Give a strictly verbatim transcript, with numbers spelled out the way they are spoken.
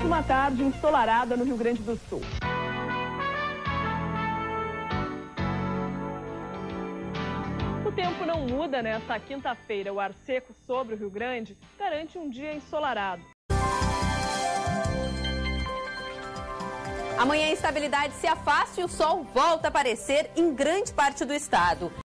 Mais uma tarde ensolarada no Rio Grande do Sul. O tempo não muda nesta quinta-feira. O ar seco sobre o Rio Grande garante um dia ensolarado. Amanhã a instabilidade se afasta e o sol volta a aparecer em grande parte do estado.